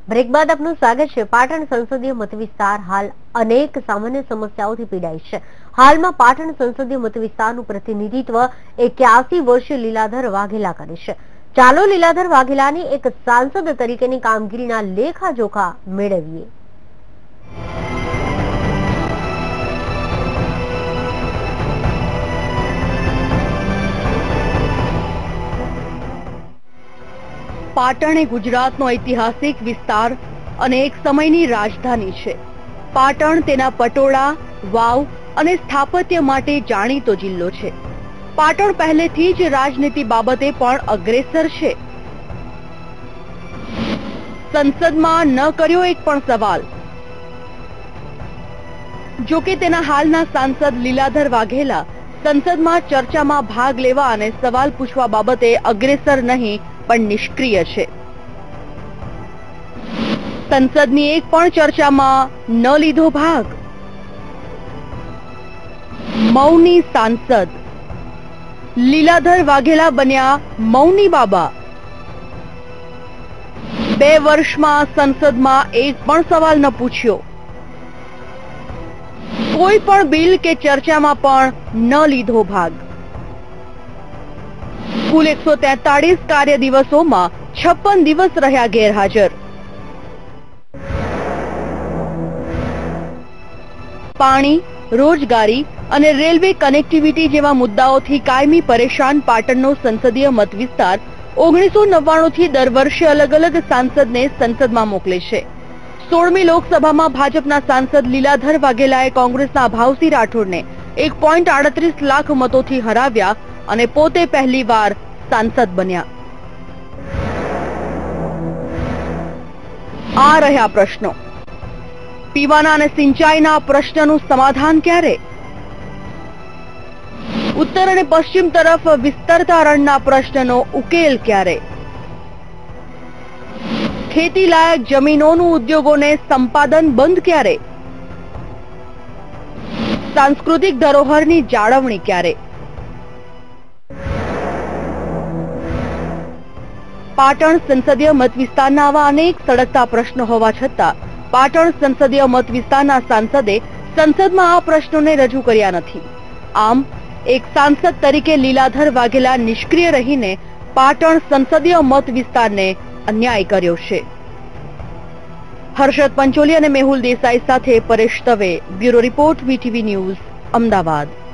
Break બાદ આપનું સ્વાગત છે। પાટણ સંસદીય મતવિસ્તાર હાલ અનેક સામાન્ય સમસ્યાઓથી પીડાય છે। હાલમાં પાટણ સંસદીય મતવિસ્તારનું પ્રતિનિધિત્વ 81 વર્ષીય લીલાધર વાઘેલા કરે છે। ચાલો લીલાધર વાઘેલાની એક સાંસદ તરીકેની કામગીરીના લેખાજોખા મેળવીએ। પાટણ એ ગુજરાતનો ઐતિહાસિક વિસ્તાર અને એક સમયની રાજધાની છે। પાટણ તેના પટોળા, વાવ અને સ્થાપત્ય માટે જાણીતો જિલ્લો છે। પાટણ પહેલેથી જ રાજનીતિ બાબતે પણ અગ્રેસર છે। સંસદમાં ન કર્યો એક પણ સવાલ। જો કે તેના હાલના સાંસદ લીલાધર વાઘેલા સંસદમાં ચર્ચામાં ભાગ લેવા અને સવાલ પૂછવા બાબતે અગ્રેસર નહીં પણ નિષ્ક્રિય છે। સંસદની એક પણ ચર્ચામાં ન લીધો ભાગ। મૌની સાંસદ લીલાધર વાઘેલા બન્યા મૌની બાબા। 2 વર્ષમાં સંસદમાં એક પણ સવાલ ન પૂછ્યો। કોઈ પણ બિલ કે ચર્ચામાં પણ ન લીધો ભાગ। કુલ 143 કાર્ય દિવસોમાં 56 દિવસ રહ્યા ગેરહાજર। પાણી, રોજગારી અને રેલવે કનેક્ટિવિટી જેવા મુદ્દાઓથી કાયમી પરેશાન પાટણનો સંસદીય મત વિસ્તાર 1999 થી દર વર્ષે અલગ અલગ સાંસદને સંસદમાં મોકલે છે। 16મી લોકસભામાં ભાજપના સાંસદ લીલાધર વાઘેલાએ કોંગ્રેસના ભાવસિંહ રાઠોડને 1.38 લાખ મતોથી હરાવ્યા અને પોતે પહેલીવાર સાંસદ બન્યા। આ રહ્યા પ્રશ્નો। પીવાના અને સિંચાઈના પ્રશ્નનું સમાધાન ક્યારે? ઉત્તર અને પશ્ચિમ તરફ વિસ્તરતા રણના પ્રશ્નનો ઉકેલ ક્યારે? ખેતી લાયક જમીનોનું ઉદ્યોગોને સંપાદન બંધ ક્યારે? સાંસ્કૃતિક ધરોહરની જાળવણી ક્યારે? પાટણ સંસદીય મત વિસ્તારના આવા અનેક સળગતા પ્રશ્નો હોવા છતાં પાટણ સંસદીય મત વિસ્તારના સાંસદે સંસદમાં આ પ્રશ્નોને રજૂ કર્યા નથી। આમ એક સાંસદ તરીકે લીલાધર વાઘેલા નિષ્ક્રિય રહીને પાટણ સંસદીય મત વિસ્તારને અન્યાય કર્યો છે। હર્ષદ પંચોલી અને મેહુલ દેસાઈ સાથે Paresh Dave, bureau report, VTV news, Ahmedabad.